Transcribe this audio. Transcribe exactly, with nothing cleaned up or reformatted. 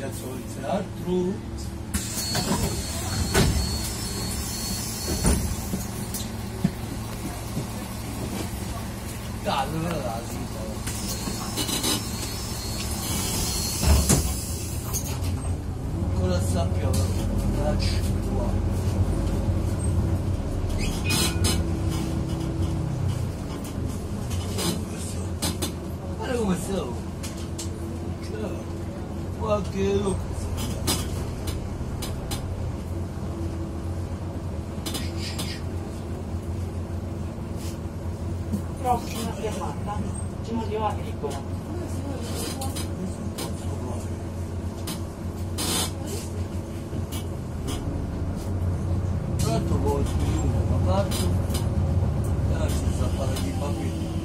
adesso inizierà altro. Caldo, però la cosa sappiamo? La qua. Guarda come stavo. Ciao. Qualche look. Prossima fermata, Giulio Agricola. Tanto poi uno, ma parto. E non ci sta a fare di papiri.